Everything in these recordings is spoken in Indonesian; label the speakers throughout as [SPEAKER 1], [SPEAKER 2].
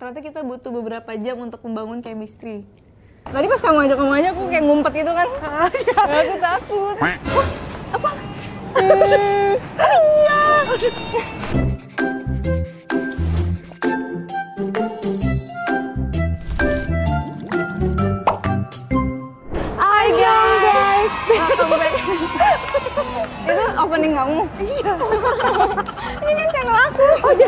[SPEAKER 1] ternyata kita butuh beberapa jam untuk membangun chemistry. Tadi pas kamu ajak aku kayak ngumpet gitu kan? Aku takut. Apa? Iya.
[SPEAKER 2] Hai guys.
[SPEAKER 1] Welcome back. Itu opening kamu?
[SPEAKER 2] Iya.
[SPEAKER 1] Ini kan channel aku.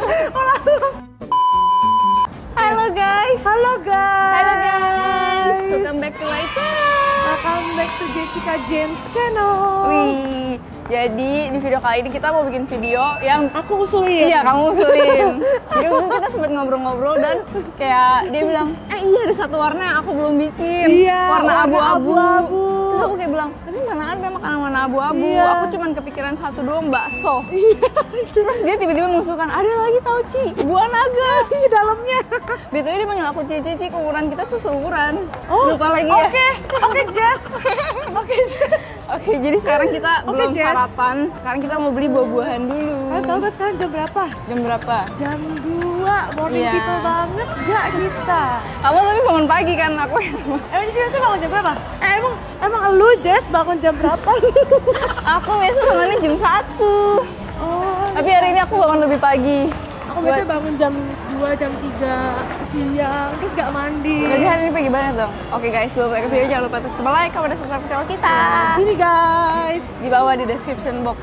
[SPEAKER 1] Halo guys.
[SPEAKER 2] Halo guys.
[SPEAKER 1] Halo guys. Welcome back to my channel.
[SPEAKER 2] Welcome back to Jessica James channel.
[SPEAKER 1] Wih, jadi di video kali ini kita mau bikin video yang
[SPEAKER 2] Aku usulin.
[SPEAKER 1] iya kamu usulin. Jadi waktu itu kita sempat ngobrol-ngobrol dan kayak dia bilang, iya ada satu warna yang aku belum bikin.
[SPEAKER 2] Iya,
[SPEAKER 1] warna abu-abu.
[SPEAKER 2] abu-abu.
[SPEAKER 1] Terus aku kayak bilang, tapi mana ada makanan warna abu-abu.
[SPEAKER 2] Iya.
[SPEAKER 1] Aku cuman kepikiran satu doang, bakso.
[SPEAKER 2] Iya.
[SPEAKER 1] Terus dia tiba-tiba mengusulkan, ada lagi tau Ci, buah naga.
[SPEAKER 2] Di dalamnya.
[SPEAKER 1] BTW dia panggil aku Cici, umuran kita tuh seumuran.
[SPEAKER 2] Oh,
[SPEAKER 1] Lupa lagi ya.
[SPEAKER 2] Oke, Jess. Oke, Jess.
[SPEAKER 1] Oke, jadi sekarang kita belum
[SPEAKER 2] Jess.
[SPEAKER 1] sarapan. Sekarang kita mau beli buah-buahan dulu.
[SPEAKER 2] Kalian tahu gak sekarang jam berapa?
[SPEAKER 1] Jam berapa?
[SPEAKER 2] Jam 2. Morning
[SPEAKER 1] Iya.
[SPEAKER 2] people banget gak kita?
[SPEAKER 1] Kamu tapi bangun pagi kan, aku
[SPEAKER 2] Emang Jess bangun jam berapa? Emang lu Jess bangun jam berapa?
[SPEAKER 1] aku biasa bangunnya jam 1.
[SPEAKER 2] Oh,
[SPEAKER 1] Tapi hari ini aku bangun lebih pagi.
[SPEAKER 2] aku biasanya bangun jam 2, jam 3 siang, terus gak mandi.
[SPEAKER 1] Berarti hari ini pagi banget dong. Oke guys, sebelum mulai ke video jangan lupa tekan like, comment, dan subscribe channel kita.
[SPEAKER 2] Sini guys.
[SPEAKER 1] Di bawah di description box.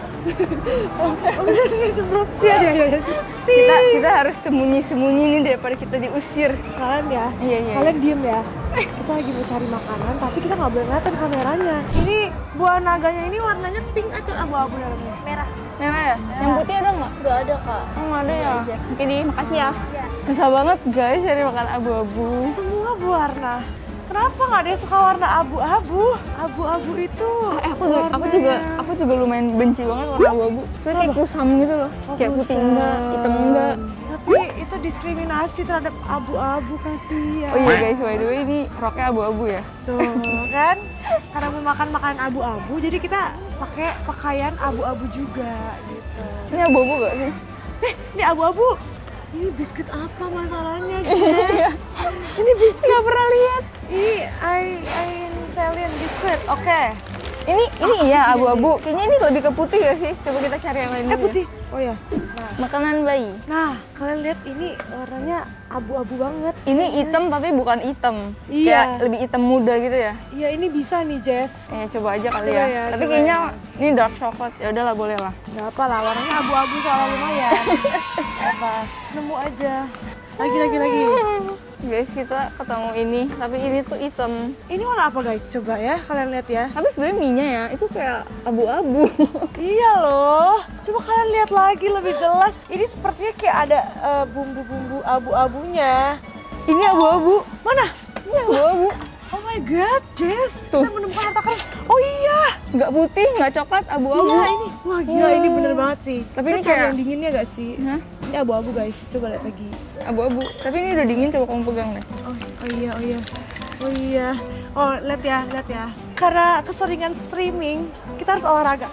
[SPEAKER 2] Ya.
[SPEAKER 1] Kita harus sembunyi-sembunyi nih daripada kita diusir.
[SPEAKER 2] Kalian ya,
[SPEAKER 1] Iya.
[SPEAKER 2] kalian diem ya. Kita lagi mau cari makanan, tapi kita nggak boleh ngeliatin kameranya. Ini buah naganya ini warnanya pink atau abu-abu dalamnya?
[SPEAKER 3] Merah.
[SPEAKER 1] Merah ya? Yang putih ada nggak?
[SPEAKER 3] Nggak ada kak.
[SPEAKER 1] Oh nggak ada ya?
[SPEAKER 3] aja.
[SPEAKER 1] Oke di, makasih ya.
[SPEAKER 3] Iya.
[SPEAKER 1] Susah banget guys cari makan abu-abu.
[SPEAKER 2] Semua berwarna. Kenapa nggak ada yang suka warna abu-abu? Abu-abu itu.
[SPEAKER 1] Aku juga lumayan benci banget warna abu-abu. Soalnya kayak kusam gitu loh. Kayak putih enggak, hitam enggak.
[SPEAKER 2] Tapi itu diskriminasi terhadap abu-abu, kasihan.
[SPEAKER 1] Oh iya guys, by the way ini roknya abu-abu ya.
[SPEAKER 2] Tuh kan, karena mau makan makanan abu-abu, jadi kita pakai pakaian abu-abu juga gitu.
[SPEAKER 1] Ini abu-abu gak sih?
[SPEAKER 2] Ini abu-abu. Ini biskuit apa masalahnya, Jess? Ini biskuit.
[SPEAKER 1] Gak pernah lihat.
[SPEAKER 2] Ini Celine biskuit. Oke.
[SPEAKER 1] Ini iya abu-abu. Kayaknya ini lebih ke putih gak sih? Coba kita cari yang lain dulu ya.
[SPEAKER 2] Putih. Oh ya.
[SPEAKER 1] Makanan bayi.
[SPEAKER 2] Nah, kalian lihat ini warnanya abu-abu banget.
[SPEAKER 1] Ini hitam tapi bukan hitam.
[SPEAKER 2] Iya.
[SPEAKER 1] Kayak lebih hitam muda gitu ya.
[SPEAKER 2] Iya, ini bisa nih, Jess.
[SPEAKER 1] Ya coba aja kali
[SPEAKER 2] Coba
[SPEAKER 1] ya.
[SPEAKER 2] ya,
[SPEAKER 1] Tapi
[SPEAKER 2] coba
[SPEAKER 1] kayaknya
[SPEAKER 2] ya.
[SPEAKER 1] ini dark coklat. Ya udahlah boleh lah.
[SPEAKER 2] Gak apa lah, warnanya abu-abu soalnya lumayan. Gak apa, nemu aja. Lagi.
[SPEAKER 1] Guys kita ketemu ini, tapi ini tuh hitam.
[SPEAKER 2] Ini warna apa guys? Coba ya, kalian lihat ya.
[SPEAKER 1] Tapi sebenarnya mie-nya ya, itu kayak abu-abu.
[SPEAKER 2] Iya loh. Coba kalian lihat lagi lebih jelas. Ini sepertinya kayak ada bumbu-bumbu abu-abunya.
[SPEAKER 1] Ini abu-abu.
[SPEAKER 2] Mana?
[SPEAKER 1] Ini abu-abu.
[SPEAKER 2] Oh my god, Jess.
[SPEAKER 1] Tuh.
[SPEAKER 2] Kita menemukan harta karun. Oh iya.
[SPEAKER 1] Nggak putih, nggak coklat, abu-abu.
[SPEAKER 2] Iya ini. Wah gila, ini bener banget sih.
[SPEAKER 1] Tapi
[SPEAKER 2] Kita
[SPEAKER 1] ini
[SPEAKER 2] cari
[SPEAKER 1] kayak-
[SPEAKER 2] yang dinginnya gak sih?
[SPEAKER 1] Hah?
[SPEAKER 2] Ini abu-abu guys. Coba lihat lagi.
[SPEAKER 1] Abu-abu. Tapi ini udah dingin, coba kamu pegang deh.
[SPEAKER 2] Oh iya. Oh lihat ya. Karena keseringan streaming, kita harus olahraga.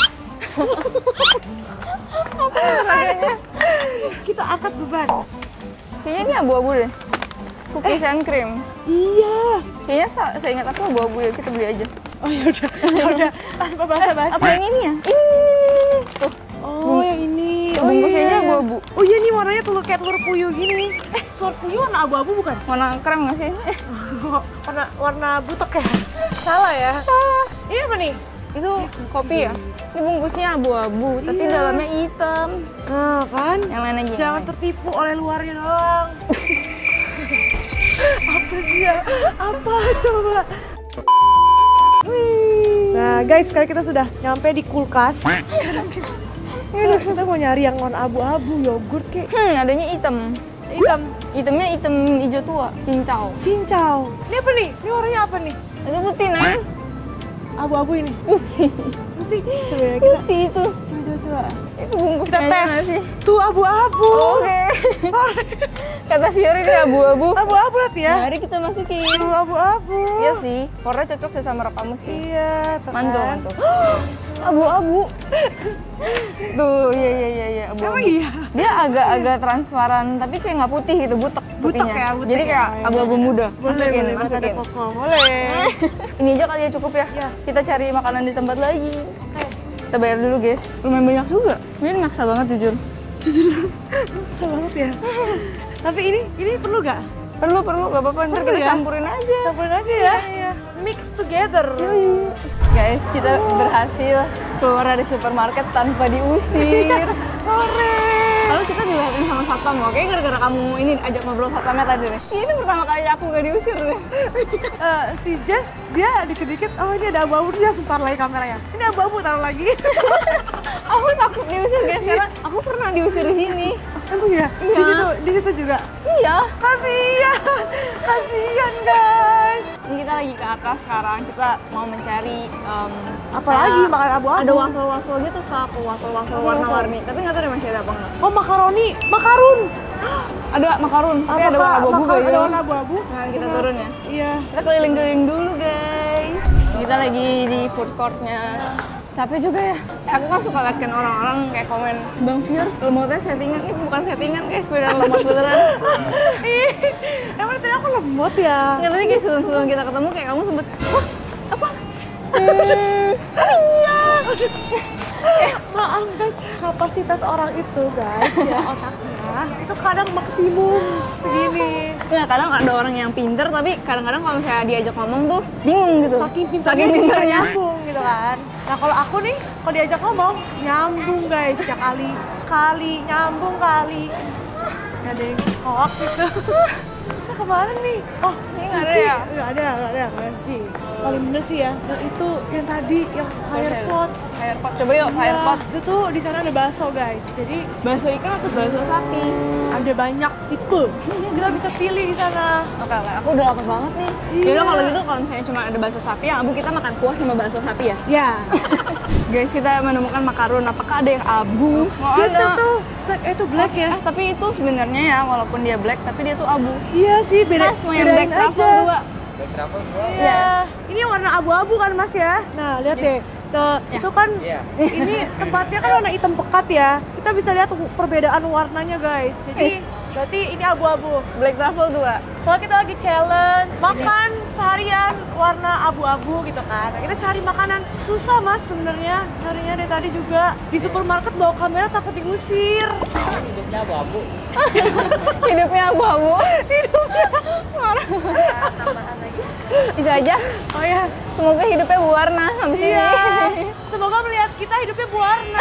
[SPEAKER 1] Apa olahraganya?
[SPEAKER 2] Kita angkat beban.
[SPEAKER 1] Kayaknya ini abu-abu deh. Cookies and cream.
[SPEAKER 2] Iya.
[SPEAKER 1] Kayaknya saya ingat aku abu-abu ya, kita beli aja.
[SPEAKER 2] Oh yaudah. Tanpa basa-basi.
[SPEAKER 1] Apa yang ini ya? Ini. Tuh.
[SPEAKER 2] Oh yang ini.
[SPEAKER 1] Tuh, bungkusnya aja abu-abu.
[SPEAKER 2] Oh iya nih warnanya kayak telur puyuh gini. Telur puyuh warna abu-abu bukan?
[SPEAKER 1] Warna krem nggak sih?
[SPEAKER 2] warna butek ya? Salah ya? Ini apa nih?
[SPEAKER 1] Itu kopi ya? Ini bungkusnya abu-abu, tapi
[SPEAKER 2] Iya.
[SPEAKER 1] dalamnya hitam.
[SPEAKER 2] Nah kan?
[SPEAKER 1] Yang lain aja.
[SPEAKER 2] Jangan tertipu oleh luarnya doang. Apa sih ya? Apa coba? Nah guys, sekarang kita sudah nyampe di kulkas. Sekarang kita mau nyari yang warna abu-abu, yogurt kayak
[SPEAKER 1] Adanya hitam.
[SPEAKER 2] hitam.
[SPEAKER 1] Hitamnya hitam hijau tua, cincau.
[SPEAKER 2] Cincau. Ini apa nih? Ini warnanya apa nih?
[SPEAKER 1] Itu putih, Neng.
[SPEAKER 2] Abu-abu ini. Apa sih? Coba ya kita.
[SPEAKER 1] Putih itu.
[SPEAKER 2] Coba.
[SPEAKER 1] Itu bungkusnya
[SPEAKER 2] Kita
[SPEAKER 1] aja
[SPEAKER 2] tes.
[SPEAKER 1] nggak sih?
[SPEAKER 2] Tuh abu-abu.
[SPEAKER 1] Oke. Kata Fiori ini abu-abu.
[SPEAKER 2] Abu-abu lihat ya.
[SPEAKER 1] Mari kita masukin.
[SPEAKER 2] Tuh abu-abu.
[SPEAKER 1] Iya sih, warna cocok sih sama rok kamu sih.
[SPEAKER 2] Iya, tuh
[SPEAKER 1] Mantul,
[SPEAKER 2] kan.
[SPEAKER 1] mantul.
[SPEAKER 2] Tuh
[SPEAKER 1] Abu-abu. Tuh, iya abu-abu.
[SPEAKER 2] Emang iya?
[SPEAKER 1] Dia agak transparan, tapi kayak nggak putih gitu, butek putihnya.
[SPEAKER 2] Ya, butek
[SPEAKER 1] Jadi kayak
[SPEAKER 2] ya.
[SPEAKER 1] abu-abu muda.
[SPEAKER 2] Boleh,
[SPEAKER 1] Masukin.
[SPEAKER 2] Boleh.
[SPEAKER 1] Ini aja kali ya cukup ya.
[SPEAKER 2] Iya.
[SPEAKER 1] Kita cari makanan di tempat lagi.
[SPEAKER 2] Oke.
[SPEAKER 1] Kita bayar dulu guys. Lumayan banyak juga. Ini maksa banget jujur.
[SPEAKER 2] Maksa banget ya. Tapi ini perlu gak?
[SPEAKER 1] Perlu, gak apa-apa. Ntar
[SPEAKER 2] Perlu
[SPEAKER 1] kita
[SPEAKER 2] ya?
[SPEAKER 1] campurin aja.
[SPEAKER 2] Campurin aja ya.
[SPEAKER 1] Iya.
[SPEAKER 2] Mix together.
[SPEAKER 1] Guys, kita berhasil keluar dari supermarket tanpa diusir.
[SPEAKER 2] Keren.
[SPEAKER 1] Lalu kita dilihatin sama satpam, loh. Kayaknya gara-gara kamu ini ajak ngobrol satpamnya tadi deh. Ini pertama kali aku gak diusir deh.
[SPEAKER 2] Si Jess, dia dikit-dikit, oh ini ada abu-abu, dia langsung taruh lagi kameranya. Ini abu-abu, taruh lagi.
[SPEAKER 1] Aku takut diusir guys, karena aku pernah diusir di sini.
[SPEAKER 2] Emang ya?
[SPEAKER 1] Iya.
[SPEAKER 2] Di situ juga.
[SPEAKER 1] Iya.
[SPEAKER 2] Kasihan guys.
[SPEAKER 1] Ini kita lagi ke atas sekarang, kita mau mencari
[SPEAKER 2] Apalagi
[SPEAKER 1] kayak
[SPEAKER 2] makan abu-abu.
[SPEAKER 1] ada waffle-waffle gitu, aku waffle-waffle warna-warni. Tapi nggak tahu deh masih ada apa enggak.
[SPEAKER 2] Oh makaroni, makarun.
[SPEAKER 1] Ada makarun, tapi ada
[SPEAKER 2] Apa,
[SPEAKER 1] warna abu-abu
[SPEAKER 2] makarun
[SPEAKER 1] gak
[SPEAKER 2] ada
[SPEAKER 1] ya?
[SPEAKER 2] warna abu-abu.
[SPEAKER 1] Nah, kita turun ya.
[SPEAKER 2] Iya.
[SPEAKER 1] Kita keliling-keliling dulu guys. Kita lagi di food courtnya. Capek juga ya. Aku kan suka liatin orang-orang kayak komen, Bang Fior, lemotnya settingan. Ini bukan settingan guys, beneran lemot beneran.
[SPEAKER 2] Emang tadi aku lemot ya?
[SPEAKER 1] Nggak, tadi kayak sebelum kita ketemu kayak kamu sempet, wah apa?
[SPEAKER 2] Maaf guys, kapasitas orang itu guys ya otaknya itu kadang maksimum segini.
[SPEAKER 1] Nggak, kadang ada orang yang pinter, tapi kadang-kadang kalau misalnya diajak ngomong tuh bingung gitu.
[SPEAKER 2] Saking
[SPEAKER 1] Saking pinternya.
[SPEAKER 2] nyambung gitu kan. Nah kalau aku nih, kalau diajak ngomong nyambung guys, ya kali nyambung kali. Gak ada yang hoax gitu. Kita kemana nih? Oh,
[SPEAKER 1] Ini nggak ada
[SPEAKER 2] sushi.
[SPEAKER 1] ya?
[SPEAKER 2] Nggak ada sih. Paling bener sih ya. Dan itu yang tadi yang fire pot.
[SPEAKER 1] Fire pot, coba yuk fire pot.
[SPEAKER 2] Itu tuh di sana ada bakso guys. Jadi
[SPEAKER 1] Bakso ikan atau bakso sapi?
[SPEAKER 2] ada banyak tipe. Kita bisa pilih di sana.
[SPEAKER 1] Oke, aku udah lapar banget nih.
[SPEAKER 2] Iya.
[SPEAKER 1] Yaudah kalau gitu, kalau misalnya cuma ada bakso sapi, yang abu kita makan kuah sama bakso sapi ya?
[SPEAKER 2] Ya.
[SPEAKER 1] Guys, kita menemukan makarun. Apakah ada yang abu? Oh,
[SPEAKER 2] Itu
[SPEAKER 1] ada.
[SPEAKER 2] tuh itu black ya.
[SPEAKER 1] Tapi itu sebenarnya ya, walaupun dia black, tapi dia tuh abu.
[SPEAKER 2] Iya sih, beda.
[SPEAKER 1] Mas, mau yang
[SPEAKER 2] bedain
[SPEAKER 1] black truffle
[SPEAKER 2] aja.
[SPEAKER 1] 2.
[SPEAKER 2] Iya. Ini warna abu-abu kan Mas ya? Nah, lihat deh. Tuh,
[SPEAKER 1] Ya.
[SPEAKER 2] itu kan ini tempatnya kan warna hitam pekat ya. Kita bisa lihat perbedaan warnanya guys. Jadi berarti ini abu-abu.
[SPEAKER 1] Black truffle 2.
[SPEAKER 2] Soalnya kita lagi challenge makan seharian warna abu-abu gitu kan. Nah, kita cari makanan susah Mas sebenarnya. Carinya dari tadi juga di supermarket bawa kamera takut diusir.
[SPEAKER 3] Hidupnya abu-abu.
[SPEAKER 1] Hidupnya abu-abu.
[SPEAKER 2] Hidupnya.
[SPEAKER 1] Itu aja.
[SPEAKER 2] Oh ya.
[SPEAKER 1] Semoga hidupnya berwarna habis ini.
[SPEAKER 2] Iya. Semoga melihat kita hidupnya berwarna.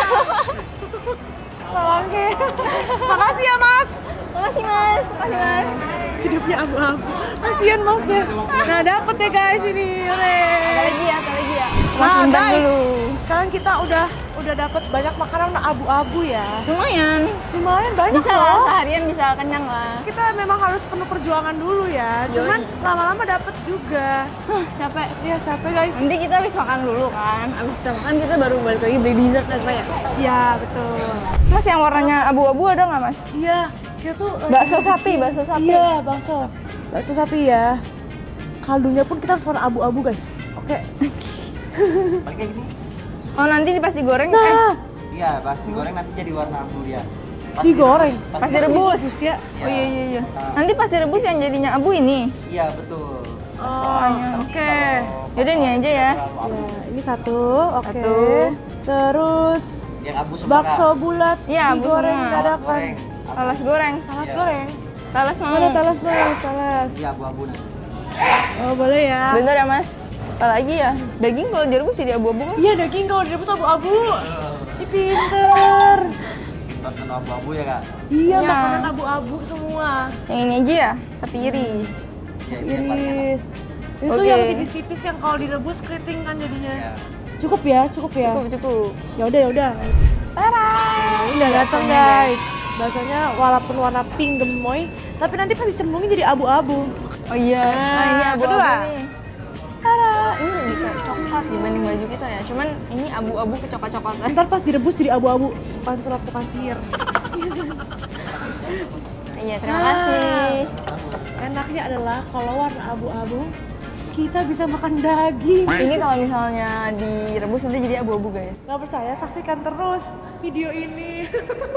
[SPEAKER 2] Oke. Makasih ya Mas.
[SPEAKER 1] Makasih Mas, makasih Mas.
[SPEAKER 2] Hidupnya abu-abu. Kasian Mas ya. Nah, dapet ya guys ini.
[SPEAKER 1] Ada lagi ya, ada lagi ya. Mas
[SPEAKER 2] Nah,
[SPEAKER 1] simpan
[SPEAKER 2] guys.
[SPEAKER 1] dulu.
[SPEAKER 2] Sekarang kita udah dapat banyak makanan abu-abu ya.
[SPEAKER 1] Lumayan.
[SPEAKER 2] Lumayan banyak
[SPEAKER 1] Bisa lah,
[SPEAKER 2] loh.
[SPEAKER 1] seharian bisa kenyang lah.
[SPEAKER 2] Kita memang harus penuh perjuangan dulu ya.
[SPEAKER 1] Yoi.
[SPEAKER 2] Cuman lama-lama dapet juga.
[SPEAKER 1] Capek.
[SPEAKER 2] Iya capek guys.
[SPEAKER 1] Nanti kita habis makan dulu kan. Habis kita makan kita baru balik lagi beli dessert apa ya?
[SPEAKER 2] Iya betul.
[SPEAKER 1] Mas yang warnanya abu-abu ada nggak Mas?
[SPEAKER 2] Iya. Kita tuh
[SPEAKER 1] Bakso sapi, bakso sapi.
[SPEAKER 2] Iya bakso. Bakso sapi ya. Kaldunya pun kita harus warna abu-abu guys. Oke.
[SPEAKER 3] Paling kayak gini.
[SPEAKER 1] Oh nanti pas digoreng,
[SPEAKER 2] Nah,
[SPEAKER 3] Iya, pas digoreng nanti jadi warna abu ya. Pas
[SPEAKER 2] digoreng.
[SPEAKER 1] pas direbus.
[SPEAKER 2] Direbus ya.
[SPEAKER 1] Oh iya. Nanti pas direbus yang jadinya abu ini.
[SPEAKER 3] Iya, betul.
[SPEAKER 2] Oh, oke.
[SPEAKER 1] Yaudah ini aja ya.
[SPEAKER 2] Ya, ini satu, oke.
[SPEAKER 1] Satu.
[SPEAKER 2] Terus
[SPEAKER 3] Yang abu semua.
[SPEAKER 2] bakso bulat
[SPEAKER 1] Iya, abu
[SPEAKER 2] digoreng
[SPEAKER 1] semua.
[SPEAKER 2] dadakan.
[SPEAKER 3] Goreng.
[SPEAKER 1] Talas goreng.
[SPEAKER 2] Talas
[SPEAKER 3] Iya.
[SPEAKER 2] goreng.
[SPEAKER 1] Talas mau.
[SPEAKER 2] Mana talas mas? Talas.
[SPEAKER 3] Iya, abu-abu nanti.
[SPEAKER 2] Oh boleh ya.
[SPEAKER 1] Bentar ya Mas. Apa lagi ya? Daging kalau direbus jadi abu-abu kan?
[SPEAKER 2] Iya daging kalau direbus abu-abu. Ini pinter.
[SPEAKER 3] Tonton abu-abu ya, Kak?
[SPEAKER 2] Iya
[SPEAKER 1] Iya.
[SPEAKER 2] makanan abu-abu semua.
[SPEAKER 1] Yang ini aja ya, tapi iris.
[SPEAKER 3] Iya, ini yang paling enak.
[SPEAKER 2] Iris. Itu
[SPEAKER 1] Oke.
[SPEAKER 2] yang tipis-tipis yang kalau direbus keriting kan jadinya.
[SPEAKER 3] Iya.
[SPEAKER 2] Cukup ya, cukup ya.
[SPEAKER 1] Cukup.
[SPEAKER 2] Ya udah ya udah.
[SPEAKER 1] Tara.
[SPEAKER 2] Ini udah datang guys. Baksonya walaupun warna pink gemoy, tapi nanti pas dicemplungin jadi abu-abu.
[SPEAKER 1] Oh iya.
[SPEAKER 2] Nah,
[SPEAKER 1] ini abu-abu
[SPEAKER 2] kedua.
[SPEAKER 1] nih. Tara. Ini lebih kayak coklat dibanding baju kita ya. Cuman ini abu-abu kecoklat-coklatan.
[SPEAKER 2] Ntar pas direbus jadi abu-abu. Bukan surat, bukan sihir.
[SPEAKER 1] Iya, terima
[SPEAKER 2] Ah.
[SPEAKER 1] kasih.
[SPEAKER 2] Enaknya adalah kalau warna abu-abu kita bisa makan daging.
[SPEAKER 1] Ini kalau misalnya direbus nanti jadi abu-abu guys.
[SPEAKER 2] Gak percaya, saksikan terus video ini.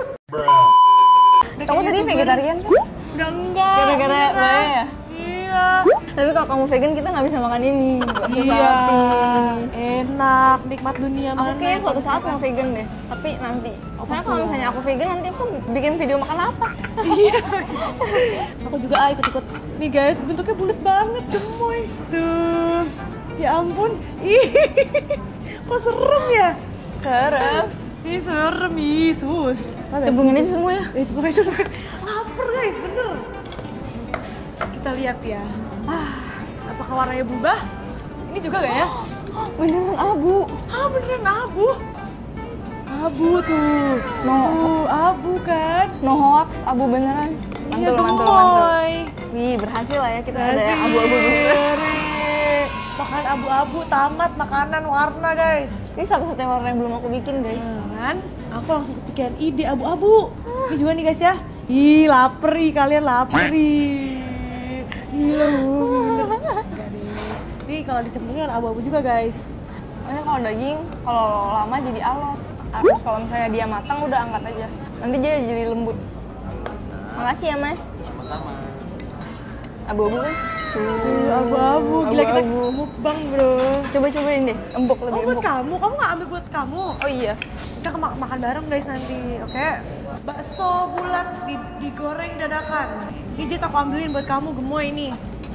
[SPEAKER 1] Kamu tadi vegetarian kan?
[SPEAKER 2] Udah enggak.
[SPEAKER 1] Gara-gara
[SPEAKER 2] beneran.
[SPEAKER 1] bahaya ya?
[SPEAKER 2] Iya.
[SPEAKER 1] Tapi kalau kamu vegan kita nggak bisa makan ini. Bakso
[SPEAKER 2] Iya.
[SPEAKER 1] sapi.
[SPEAKER 2] Enak, nikmat dunia
[SPEAKER 1] Aku
[SPEAKER 2] mana.
[SPEAKER 1] kayaknya suatu saat mau vegan deh, tapi nanti. Soalnya kalau misalnya aku vegan nanti aku bikin video makan apa?
[SPEAKER 2] Iya. Aku juga ikut-ikut. Nih guys, bentuknya bulat banget, gemoy. Tuh. Ya ampun. Ih. Kok serem ya?
[SPEAKER 1] Serem.
[SPEAKER 2] Ih, serem, Yesus.
[SPEAKER 1] Cembungin aja semua ya.
[SPEAKER 2] Itu pokoknya lapar guys, bener. Kita lihat ya. Apakah warnanya berubah? Ini juga gak ya?
[SPEAKER 1] Beneran abu.
[SPEAKER 2] Beneran abu. Abu tuh.
[SPEAKER 1] No.
[SPEAKER 2] Tuh, abu kan?
[SPEAKER 1] No hoax, abu beneran.
[SPEAKER 2] Iya,
[SPEAKER 1] Mantul.
[SPEAKER 2] gemoy.
[SPEAKER 1] Wih, berhasil lah ya kita ada yang abu-abu beneran.
[SPEAKER 2] Makan abu-abu, tamat makanan warna guys.
[SPEAKER 1] Ini satu-satunya warna yang belum aku bikin guys.
[SPEAKER 2] Kan? Aku langsung kepikiran ide abu-abu. Ini juga nih guys ya. Ih, lapar ih, kalian lapar ih. Gila lu, gila. Enggak deh. Nih kalau dicemplungin kan abu-abu juga guys.
[SPEAKER 1] Soalnya kalau daging, kalau lama jadi alot. Terus kalau misalnya dia matang udah angkat aja. Nanti dia jadi lembut. Makasih ya mas.
[SPEAKER 3] Sama-sama.
[SPEAKER 1] Abu-abu kan?
[SPEAKER 2] Abu-abu, gila kita
[SPEAKER 1] Abu-abu.
[SPEAKER 2] mukbang bro.
[SPEAKER 1] Coba-cobain deh, empuk
[SPEAKER 2] Oh
[SPEAKER 1] lebih
[SPEAKER 2] buat
[SPEAKER 1] empuk.
[SPEAKER 2] kamu nggak ambil buat kamu?
[SPEAKER 1] Oh iya.
[SPEAKER 2] Kita makan bareng guys nanti, oke? Bakso bulat digoreng dadakan. Ini Jess aku ambilin buat kamu gemoy ini.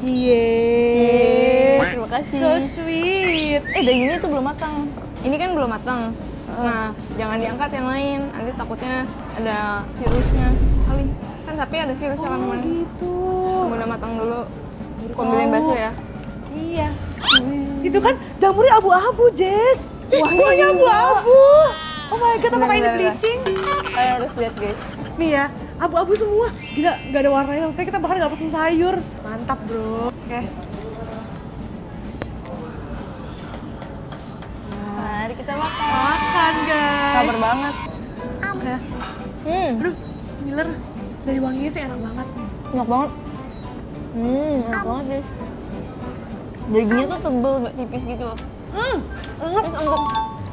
[SPEAKER 1] Cie, terima kasih.
[SPEAKER 2] So sweet.
[SPEAKER 1] Dagingnya tuh belum matang. Ini kan belum matang. Nah, jangan diangkat yang lain. Nanti takutnya ada virusnya. Kali. Kan sapi ada virusnya kan
[SPEAKER 2] Oh
[SPEAKER 1] kemarin.
[SPEAKER 2] gitu.
[SPEAKER 1] Udah matang dulu.
[SPEAKER 2] Baru
[SPEAKER 1] Aku ambilin
[SPEAKER 2] tahu.
[SPEAKER 1] bakso ya.
[SPEAKER 2] Iya. Itu kan jamurnya abu-abu, Jess.
[SPEAKER 1] Kuahnya
[SPEAKER 2] Kuahnya
[SPEAKER 1] juga.
[SPEAKER 2] abu-abu. Oh my god, apakah ini
[SPEAKER 1] Bentar, bentar.
[SPEAKER 2] bleaching?
[SPEAKER 1] Kalian harus lihat guys.
[SPEAKER 2] Nih ya, abu-abu semua. Gila, nggak ada warnanya sama sekali. Kita bahkan nggak pesen sayur. Mantap bro. Oke.
[SPEAKER 1] Mari kita makan.
[SPEAKER 2] Makan guys.
[SPEAKER 1] Sabar banget.
[SPEAKER 2] Nah, aduh, ngiler. Dari wanginya sih enak banget.
[SPEAKER 1] Enak banget. Enak banget guys. Dagingnya tuh tebel, nggak tipis gitu.
[SPEAKER 2] Enak.
[SPEAKER 1] Terus empuk.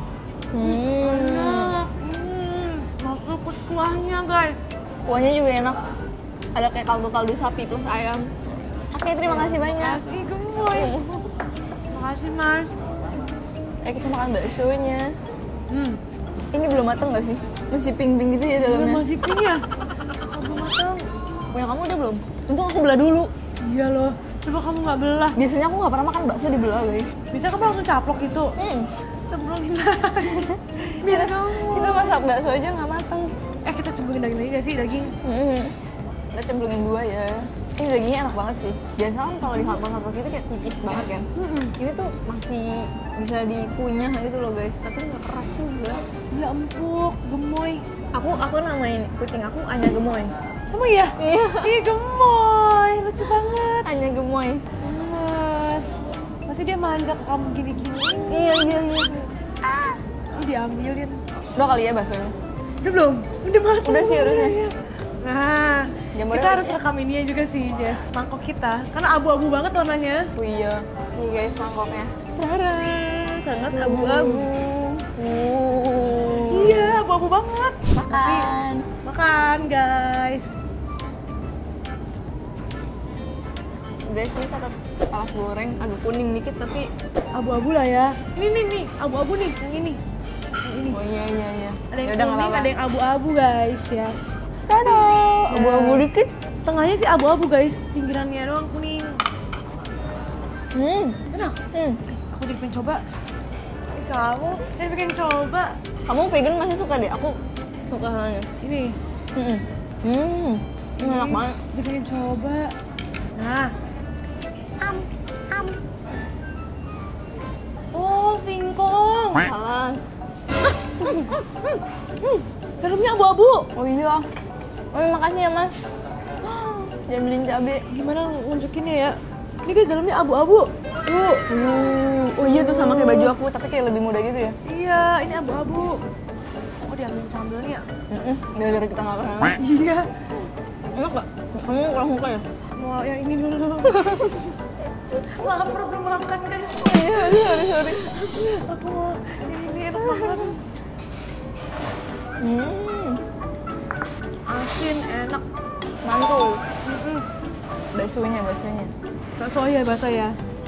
[SPEAKER 2] Enak. Masuk ke kuahnya guys.
[SPEAKER 1] Kuahnya juga enak. Ada kayak kaldu-kaldu sapi plus ayam. Oke, terima kasih banyak.
[SPEAKER 2] Ih, gemoy. Makasih mas.
[SPEAKER 1] Kita makan baksonya.
[SPEAKER 2] Hmm.
[SPEAKER 1] Ini belum mateng nggak sih? Masih pink-pink gitu ya dalamnya.
[SPEAKER 2] Masih pink ya? Belum matang.
[SPEAKER 1] Punya kamu udah belum? Untung aku belah dulu.
[SPEAKER 2] Iya loh. Coba kamu nggak belah.
[SPEAKER 1] Biasanya aku nggak pernah makan bakso dibelah guys.
[SPEAKER 2] Bisa kamu langsung caplok gitu. Cemplungin lagi. Biar kamu.
[SPEAKER 1] Kita masak bakso aja nggak mateng.
[SPEAKER 2] Kita cemplungin daging lagi gak sih? Daging.
[SPEAKER 1] Kita cemplungin dua ya. Ini dagingnya enak banget sih. Biasa kan kalau di hotpot gitu kayak tipis banget kan. Ini tuh masih bisa dikunyah gitu loh guys. Tapi nggak keras juga.
[SPEAKER 2] Iya empuk, gemoy.
[SPEAKER 1] Aku namain kucing aku Anya Gemoy.
[SPEAKER 2] Emang iya?
[SPEAKER 1] Iya.
[SPEAKER 2] Ih gemoy, lucu banget.
[SPEAKER 1] Anya Gemoy.
[SPEAKER 2] Mas, pasti dia manja ke kamu gini-gini.
[SPEAKER 1] Iya.
[SPEAKER 2] Ini diambilin.
[SPEAKER 1] Udah kali ya baksonya.
[SPEAKER 2] Udah belum? Udah matang.
[SPEAKER 1] Udah sih harusnya.
[SPEAKER 2] Nah,
[SPEAKER 1] Jamurnya
[SPEAKER 2] kita
[SPEAKER 1] lagi
[SPEAKER 2] harus
[SPEAKER 1] ya?
[SPEAKER 2] rekam ini juga sih, Jess. Mangkok kita. Karena abu-abu banget warnanya.
[SPEAKER 1] Oh iya. Nih guys mangkoknya. Tara, sangat abu-abu.
[SPEAKER 2] Iya, abu-abu banget.
[SPEAKER 1] Makan.
[SPEAKER 2] Makan, guys.
[SPEAKER 1] Guys, ini tetap talas goreng agak kuning dikit tapi
[SPEAKER 2] Abu-abu lah ya. Ini nih, abu-abu nih, yang ini. Yang ini.
[SPEAKER 1] oh iya.
[SPEAKER 2] Ada yang
[SPEAKER 1] Yaudah, nggak
[SPEAKER 2] kuning,
[SPEAKER 1] apa-apa.
[SPEAKER 2] ada yang abu-abu, guys ya.
[SPEAKER 1] Tada, abu-abu dikit.
[SPEAKER 2] Tengahnya sih abu-abu, guys. Pinggirannya doang kuning. Enak. Aku jadi pengen coba. Kamu jadi pengen coba.
[SPEAKER 1] Kamu vegan masih suka deh, aku suka halnya.
[SPEAKER 2] Ini.
[SPEAKER 1] Ini enak banget.
[SPEAKER 2] Jadi pengen coba. Nah. Oh, singkong.
[SPEAKER 1] Salah.
[SPEAKER 2] Dalamnya abu-abu.
[SPEAKER 1] Oh iya. Oh makasih ya mas. Jangan beliin cabe.
[SPEAKER 2] Gimana nunjukinnya ya? Ini guys, dalamnya abu-abu. Tuh.
[SPEAKER 1] Oh iya tuh sama kayak baju aku, tapi kayak lebih muda gitu ya.
[SPEAKER 2] Iya, ini abu-abu. Oh, diambilin sambelnya.
[SPEAKER 1] Gara-gara kita nggak kenal.
[SPEAKER 2] Iya.
[SPEAKER 1] Enak gak? Kamu kurang suka ya?
[SPEAKER 2] Mau yang ini dulu. Lapar belum makan guys.
[SPEAKER 1] Iya, sorry.
[SPEAKER 2] Aku mau ini enak banget. Asin, enak.
[SPEAKER 1] Mantul. Baksonya.
[SPEAKER 2] Bakso ya, bakso ya.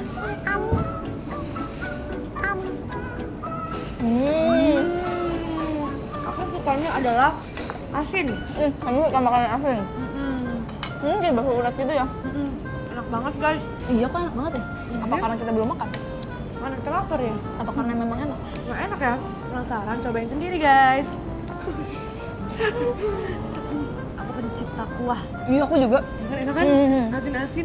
[SPEAKER 2] Aku sukanya adalah asin.
[SPEAKER 1] Kamu suka makanan asin? Kayak bakso urat gitu ya?
[SPEAKER 2] Enak banget guys.
[SPEAKER 1] Iya kok enak banget ya? Apa karena kita belum makan?
[SPEAKER 2] Mana kita lapar ya?
[SPEAKER 1] Apa karena memang enak?
[SPEAKER 2] Nggak enak ya? Penasaran, cobain sendiri guys. Aku pencipta kuah.
[SPEAKER 1] Iya aku juga.
[SPEAKER 2] Enak kan? Asin-asin.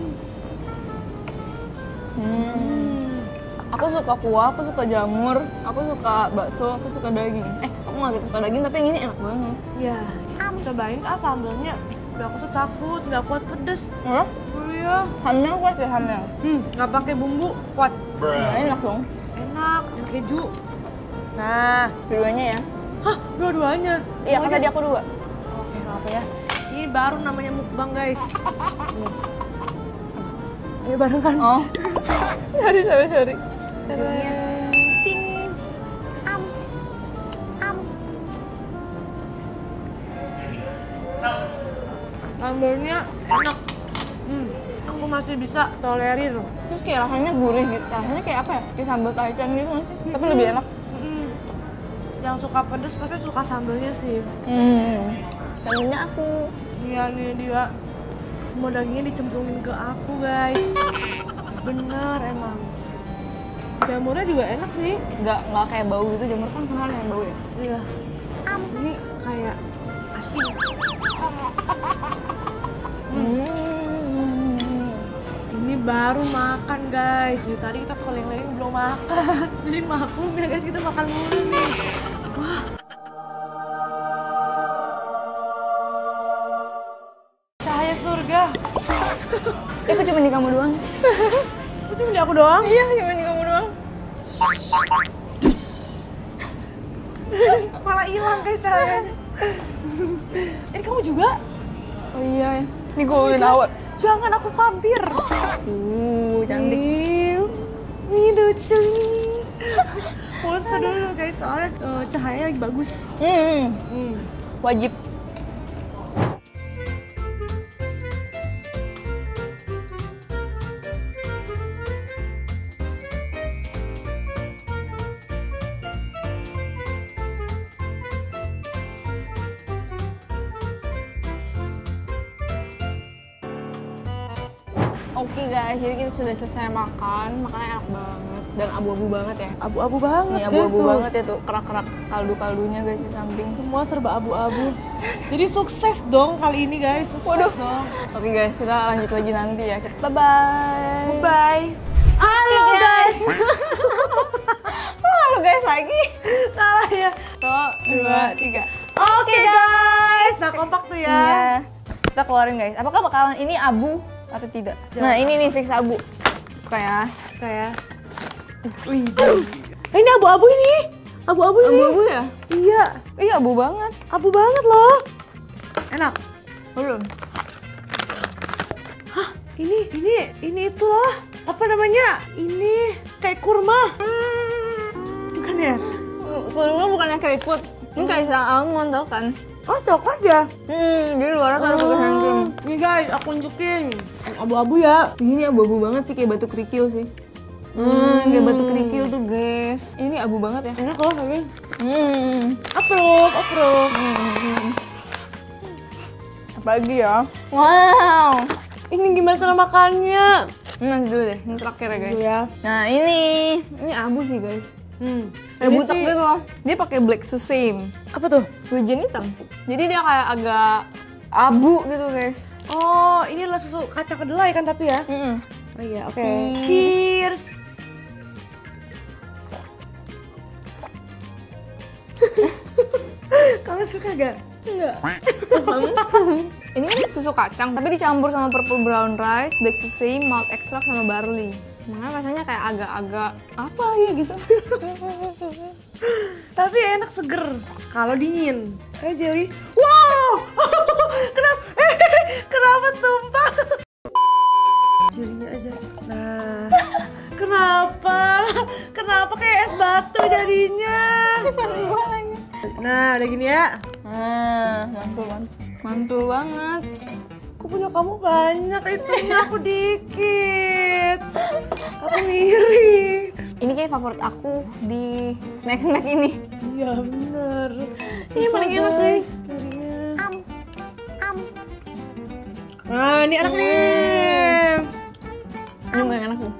[SPEAKER 1] Aku suka kuah, aku suka jamur, aku suka bakso, aku suka daging. Aku nggak gitu suka daging tapi yang ini enak banget.
[SPEAKER 2] Ya, cobain sambelnya. Aku tuh takut, nggak kuat pedes.
[SPEAKER 1] Hah?
[SPEAKER 2] Iya.
[SPEAKER 1] Hamnya kuat ya hamnya?
[SPEAKER 2] Nggak pakai bumbu, kuat.
[SPEAKER 1] Ya, enak dong.
[SPEAKER 2] Enak, ada keju. Nah,
[SPEAKER 1] Keduanya ya?
[SPEAKER 2] hah, dua-duanya?
[SPEAKER 1] Iya, kan
[SPEAKER 2] Mau aja?
[SPEAKER 1] tadi aku 2.
[SPEAKER 2] Oke, nggak apa ya. Ini baru namanya mukbang guys. Ayo bareng kan?
[SPEAKER 1] Oh. Sorry.
[SPEAKER 2] Ting. Sambelnya enak. Aku masih bisa tolerir.
[SPEAKER 1] Terus kayak rasanya gurih gitu. Rasanya kayak apa ya? Kayak sambal taichan gitu nggak sih? Tapi lebih enak.
[SPEAKER 2] Yang suka pedes pasti suka sambelnya sih.
[SPEAKER 1] Sambelnya aku.
[SPEAKER 2] Iya nih dia. Semua dagingnya dicemplungin ke aku guys. Bener emang. Jamurnya juga enak sih.
[SPEAKER 1] Nggak kayak bau gitu. Jamur kan kenal yang bau ya?
[SPEAKER 2] Iya. Ini kayak asin. Ini baru makan guys. Jadi tadi kita keliling-keliling belum makan. Jadi maklum ya guys, kita makan mulu nih. Wah. Cahaya surga.
[SPEAKER 1] Aku cuma di kamu doang.
[SPEAKER 2] Itu cuma di aku doang?
[SPEAKER 1] Iya, cuma di kamu doang.
[SPEAKER 2] Malah hilang guys cahayanya. Kamu juga?
[SPEAKER 1] Oh iya, ini golden hour.
[SPEAKER 2] Jangan, aku vampir.
[SPEAKER 1] Cantik.
[SPEAKER 2] Ini lucu nih. Pose dulu guys, soalnya cahayanya lagi bagus.
[SPEAKER 1] Wajib. Oke guys, jadi kita sudah selesai makan. Makannya enak banget dan abu-abu banget ya.
[SPEAKER 2] Abu-abu banget
[SPEAKER 1] Nih
[SPEAKER 2] guys
[SPEAKER 1] abu-abu
[SPEAKER 2] tuh.
[SPEAKER 1] banget ya tuh, kerak-kerak kaldu-kaldunya guys di samping.
[SPEAKER 2] Semua serba abu-abu. Jadi sukses dong kali ini guys. Sukses
[SPEAKER 1] Waduh.
[SPEAKER 2] dong.
[SPEAKER 1] Oke guys, kita lanjut lagi nanti ya. Bye-bye.
[SPEAKER 2] Bye. Halo guys.
[SPEAKER 1] Halo guys lagi.
[SPEAKER 2] Salah ya.
[SPEAKER 1] 1, 2, 3.
[SPEAKER 2] Oke guys. Nah kompak tuh ya.
[SPEAKER 1] Iya. Kita keluarin guys. Apakah bakalan ini abu atau tidak? Nah ini nih fix abu. Kayak
[SPEAKER 2] Wih. Ini abu-abu ini. Abu-abu ini.
[SPEAKER 1] abu-abu ya?
[SPEAKER 2] Iya.
[SPEAKER 1] Iya abu banget.
[SPEAKER 2] Abu banget loh. Enak.
[SPEAKER 1] Belum.
[SPEAKER 2] Hah, ini itu loh. Apa namanya? Ini kayak kurma. Bukan ya?
[SPEAKER 1] Kurma bukannya keriput. Ini kayak almond tau kan?
[SPEAKER 2] Oh, coklat ya?
[SPEAKER 1] Jadi luarnya taruh pakai hand cream.
[SPEAKER 2] Nih guys, aku unjukin. Abu-abu ya.
[SPEAKER 1] Ini abu-abu banget sih, kayak batu kerikil sih. Kayak batu kerikil tuh guys. Ini abu banget ya.
[SPEAKER 2] Enak loh, tapi. Approve.
[SPEAKER 1] Apalagi ya? Wow.
[SPEAKER 2] Ini gimana cara makannya?
[SPEAKER 1] Nanti dulu deh, ini terakhir ya guys.
[SPEAKER 2] Dulu ya.
[SPEAKER 1] Nah ini abu sih guys. Kayak
[SPEAKER 2] Ini
[SPEAKER 1] butek
[SPEAKER 2] sih-
[SPEAKER 1] gitu loh. Dia pakai black sesame,
[SPEAKER 2] Apa tuh?
[SPEAKER 1] wijen hitam. Jadi dia kayak agak abu gitu guys.
[SPEAKER 2] Oh, ini adalah susu kacang kedelai kan tapi ya? Oh iya, oke. Cheers. Kamu suka gak?
[SPEAKER 1] Enggak. Ini kan susu kacang, tapi dicampur sama purple brown rice, black sesame, malt extract sama barley. Makanya rasanya kayak agak-agak apa ya gitu.
[SPEAKER 2] Tapi enak seger kalau dingin. Kayak jelly. Wow! Kenapa tumpah? Jelinya aja. Nah, satu jadinya.
[SPEAKER 1] Cuma 2 lagi.
[SPEAKER 2] Nah, udah gini ya.
[SPEAKER 1] Nah, mantul banget.
[SPEAKER 2] Aku punya kamu banyak, itunya aku dikit. Aku ngiri.
[SPEAKER 1] Ini kayak favorit aku di snack-snack ini.
[SPEAKER 2] Iya bener.
[SPEAKER 1] Ini paling enak guys.
[SPEAKER 2] Nyarinya. Nah, ini enak nih.
[SPEAKER 1] Ini paling enak tuh.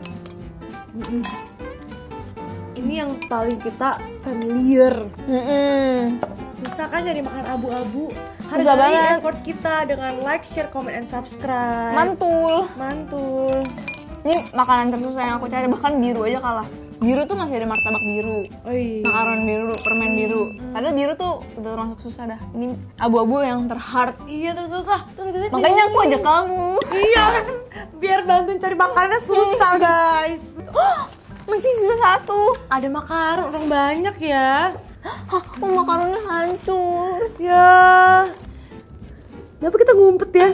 [SPEAKER 2] Ini yang paling kita familiar.
[SPEAKER 1] Mm-mm.
[SPEAKER 2] Susah kan nyari makan abu-abu.
[SPEAKER 1] Susah banget.
[SPEAKER 2] Effort kita dengan like, share, comment, and subscribe.
[SPEAKER 1] Mantul.
[SPEAKER 2] Mantul.
[SPEAKER 1] Ini makanan tersusah yang aku cari, bahkan biru aja kalah. Biru tuh masih ada martabak biru,
[SPEAKER 2] Oh iya.
[SPEAKER 1] makaron biru, permen biru. Padahal biru tuh udah termasuk susah dah. Ini abu-abu yang terhard.
[SPEAKER 2] Iya terus susah.
[SPEAKER 1] Makanya aku ajak kamu.
[SPEAKER 2] Iya. Biar bantuin cari makanannya susah guys.
[SPEAKER 1] Masih sisa 1.
[SPEAKER 2] Ada makaron orang banyak ya.
[SPEAKER 1] Hah, makaronnya hancur.
[SPEAKER 2] Ya. Kenapa kita ngumpet ya?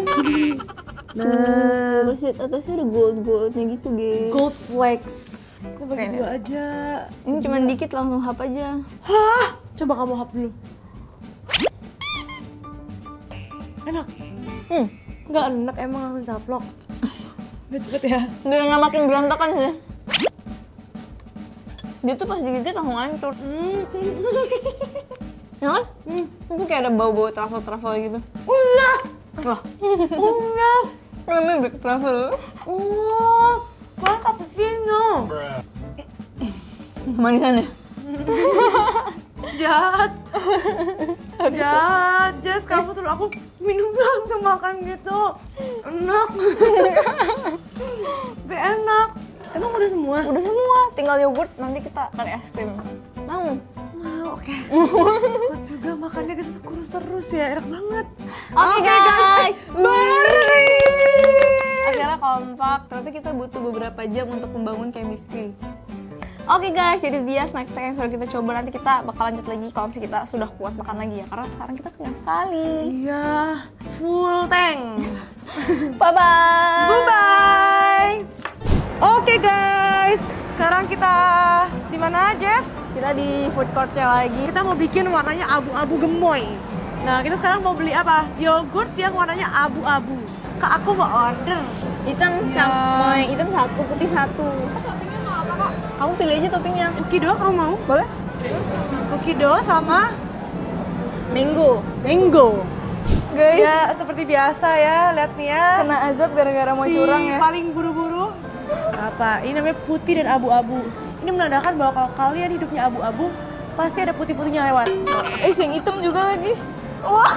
[SPEAKER 2] Nah,
[SPEAKER 1] Terus lihat atasnya ada gold-goldnya gitu, guys.
[SPEAKER 2] gold flakes. Aku bagi
[SPEAKER 1] Oke.
[SPEAKER 2] 2 aja.
[SPEAKER 1] Ini cuma dikit langsung hap aja.
[SPEAKER 2] Hah? Coba kamu hap dulu. Enak? Nggak enak emang langsung caplok. Nggak cepet ya?
[SPEAKER 1] Biar nggak makin berantakan sih. Dia tuh pas digigit langsung hancur. Ya kan? Itu kayak ada bau-bau truffle gitu.
[SPEAKER 2] Enggak!
[SPEAKER 1] Wah,
[SPEAKER 2] Enggak!
[SPEAKER 1] namanya black truffle.
[SPEAKER 2] Oh, kan cappuccino.
[SPEAKER 1] Manisannya.
[SPEAKER 2] Jahat. Jahat, Jess. Kamu tuh aku minum langsung makan gitu. Enak. Tapi enak. Emang udah semua?
[SPEAKER 1] Udah semua, tinggal yogurt, nanti kita kali es krim. Mau?
[SPEAKER 2] Mau, oke. Aku juga makannya guys, kurus terus ya, enak banget.
[SPEAKER 1] Oke guys,
[SPEAKER 2] Mari.
[SPEAKER 1] akhirnya kompak, tapi kita butuh beberapa jam untuk membangun chemistry. Oke guys, jadi dia snack-snack yang sudah kita coba. Nanti kita bakal lanjut lagi kalau misalnya kita sudah kuat makan lagi ya. Karena sekarang kita kenyang sekali.
[SPEAKER 2] Iya, full tank.
[SPEAKER 1] Bye-bye.
[SPEAKER 2] Bye-bye. Oke guys, sekarang kita di mana, Jess?
[SPEAKER 1] Kita di food court-nya lagi.
[SPEAKER 2] Kita mau bikin warnanya abu-abu gemoy. Nah, kita sekarang mau beli apa? Yogurt yang warnanya abu-abu. Kak, aku mau order.
[SPEAKER 1] Hitam,
[SPEAKER 2] Iya.
[SPEAKER 1] mau yang hitam 1, putih 1. Toppingnya mau apa kak? Kamu pilih aja toppingnya.
[SPEAKER 2] Cookie dough kamu mau?
[SPEAKER 1] Boleh?
[SPEAKER 2] Cookie dough sama
[SPEAKER 1] Mango.
[SPEAKER 2] mango.
[SPEAKER 1] Guys,
[SPEAKER 2] Ya, seperti biasa ya, lihat nih ya.
[SPEAKER 1] kena azab gara-gara mau curang ya.
[SPEAKER 2] Paling buru-buru. Apa? Ini namanya putih dan abu-abu. Ini menandakan bahwa kalau kalian hidupnya abu-abu, pasti ada putih-putihnya lewat.
[SPEAKER 1] Yang hitam juga lagi. Wah.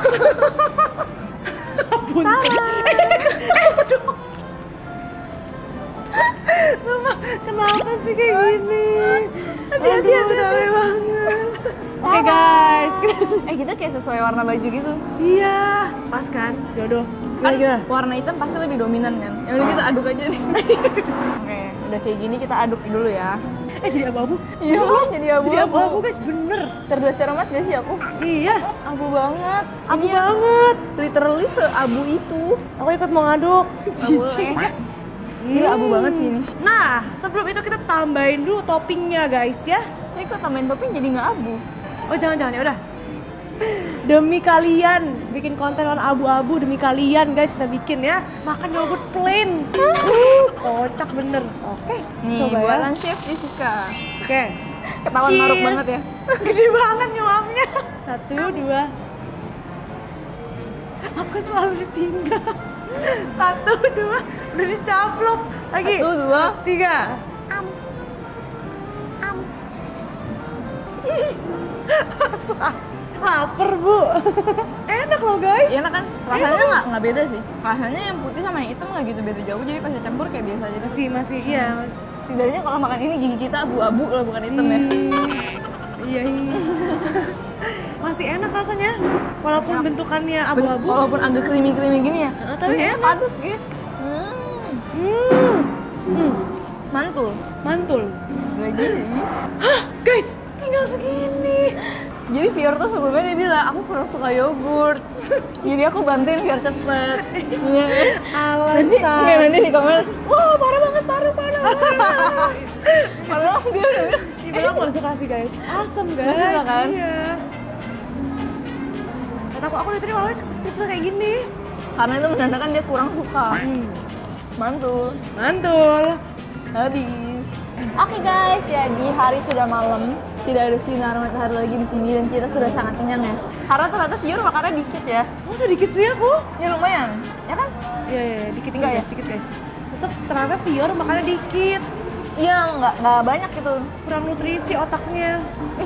[SPEAKER 2] Kenapa sih kayak gini?
[SPEAKER 1] Hati-hati,
[SPEAKER 2] Aduh, capek banget. Oke guys.
[SPEAKER 1] Kita kayak sesuai warna baju gitu.
[SPEAKER 2] Iya, pas kan? Jodoh. Gimana?
[SPEAKER 1] Warna hitam pasti lebih dominan kan. Ya udah kita aduk aja nih. Oke, udah kayak gini kita aduk dulu ya.
[SPEAKER 2] Jadi abu-abu?
[SPEAKER 1] Iya, jadi
[SPEAKER 2] Jadi abu-abu
[SPEAKER 1] abu-abu.
[SPEAKER 2] guys, bener.
[SPEAKER 1] Cerdas cermat gak sih aku?
[SPEAKER 2] Iya,
[SPEAKER 1] Abu banget.
[SPEAKER 2] abu
[SPEAKER 1] Ini yang
[SPEAKER 2] banget.
[SPEAKER 1] literally seabu itu.
[SPEAKER 2] Aku ikut mau ngaduk.
[SPEAKER 1] Gak boleh. Gila abu banget sih ini.
[SPEAKER 2] Nah, sebelum itu kita tambahin dulu toppingnya guys ya.
[SPEAKER 1] Tapi kok tambahin topping jadi nggak abu?
[SPEAKER 2] Oh jangan-jangan ya udah. Demi kalian, bikin konten warna abu-abu demi kalian guys kita bikin ya. Makan yogurt plain. Kocak bener. Oke,
[SPEAKER 1] Nih,
[SPEAKER 2] coba ya.
[SPEAKER 1] buatan chef Jessica.
[SPEAKER 2] Oke.
[SPEAKER 1] Ketahuan
[SPEAKER 2] Cheers.
[SPEAKER 1] maruk banget ya.
[SPEAKER 2] Gede banget nyuapnya. 1, 2. Aku selalu ditinggal. 1, 2. Udah dicaplok. Lagi.
[SPEAKER 1] 1, 2.
[SPEAKER 2] 3. Laper bu. Enak loh guys.
[SPEAKER 1] Enak kan? Rasanya nggak beda sih. Rasanya yang putih sama yang hitam nggak gitu beda jauh. Jadi pas dicampur kayak biasa aja.
[SPEAKER 2] Masih iya.
[SPEAKER 1] Setidaknya kalau makan ini gigi kita abu-abu lah bukan hitam ya.
[SPEAKER 2] Iya. Masih enak rasanya. Walaupun bentukannya abu-abu.
[SPEAKER 1] Walaupun agak creamy-creamy gini ya.
[SPEAKER 2] Tapi
[SPEAKER 1] Ini
[SPEAKER 2] enak.
[SPEAKER 1] padat guys. Mantul.
[SPEAKER 2] Mantul.
[SPEAKER 1] Lagi.
[SPEAKER 2] Hah, guys, tinggal segini.
[SPEAKER 1] Jadi Fior tuh sebelumnya dia bilang, aku kurang suka yogurt. Jadi aku bantuin biar cepet. Iya kan? Nanti,
[SPEAKER 2] Alasan.
[SPEAKER 1] nanti di komen, wah parah banget, parah. Padahal dia udah bilang,
[SPEAKER 2] Padahal aku gak suka sih guys. Asem guys.
[SPEAKER 1] Gak suka kan?
[SPEAKER 2] Iya. Kata aku literally malah kecil kayak gini.
[SPEAKER 1] Karena itu menandakan dia kurang suka. Mantul.
[SPEAKER 2] Mantul.
[SPEAKER 1] Habis. Oke guys, jadi hari sudah malam, tidak ada sinar matahari lagi di sini dan kita sudah sangat kenyang ya. Karena ternyata viewer makannya dikit ya.
[SPEAKER 2] Masa dikit sih aku?
[SPEAKER 1] Ya lumayan, ya kan?
[SPEAKER 2] Iya, dikit
[SPEAKER 1] Enggak ya?
[SPEAKER 2] guys, dikit guys. Tetap ternyata viewer makannya dikit.
[SPEAKER 1] Iya, nggak banyak gitu.
[SPEAKER 2] Kurang nutrisi otaknya.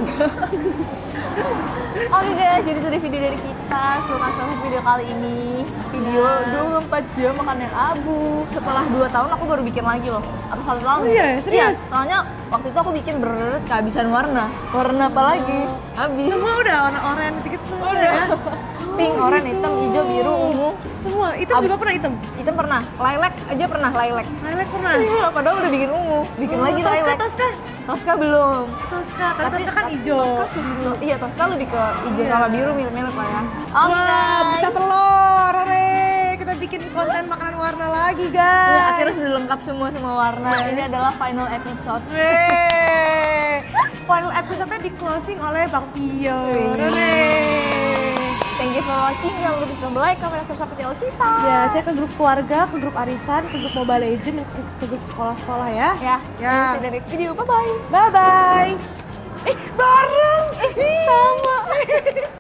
[SPEAKER 1] Oke guys, jadi itu deh video dari kita. Semoga kalian suka video kali ini. Video 24 jam makan yang abu. Setelah 2 tahun aku baru bikin lagi loh. Atau 1 tahun.
[SPEAKER 2] Oh iya, serius?
[SPEAKER 1] Iya, soalnya waktu itu aku bikin kehabisan warna. Warna apa lagi? Habis.
[SPEAKER 2] Semua udah warna oranye dikit semua
[SPEAKER 1] Udah.
[SPEAKER 2] ya.
[SPEAKER 1] Pink, oranye, hitam, hijau, biru, ungu.
[SPEAKER 2] Semua, hitam juga pernah hitam.
[SPEAKER 1] Hitam pernah, lilac aja pernah, lilac.
[SPEAKER 2] Lilac pernah.
[SPEAKER 1] Iya, padahal udah bikin ungu. Bikin lagi
[SPEAKER 2] Tosca,
[SPEAKER 1] lilac.
[SPEAKER 2] Tosca.
[SPEAKER 1] Tosca belum.
[SPEAKER 2] Tosca, tapi Tosca kan hijau.
[SPEAKER 1] Tosca susah. Iya, Tosca lebih ke hijau
[SPEAKER 2] Iya.
[SPEAKER 1] sama biru mirip-mirip lah ya. Oke,
[SPEAKER 2] Wah,
[SPEAKER 1] guys.
[SPEAKER 2] pecah telur, hore. Kita bikin konten makanan warna lagi, guys.
[SPEAKER 1] Nah, akhirnya sudah lengkap semua warna. Ini adalah final episode.
[SPEAKER 2] Yeay. Final episode-nya di closing oleh Bang Pio.
[SPEAKER 1] Thank you for watching. Jangan lupa tombol like, comment, dan subscribe channel kita.
[SPEAKER 2] Ya, saya ke grup keluarga, ke grup arisan, ke grup Mobile Legends, ke grup sekolah-sekolah ya.
[SPEAKER 1] Ya.
[SPEAKER 2] Ya.
[SPEAKER 1] See you in the next video. Bye bye.
[SPEAKER 2] Bye bye. Bareng.
[SPEAKER 1] Sama.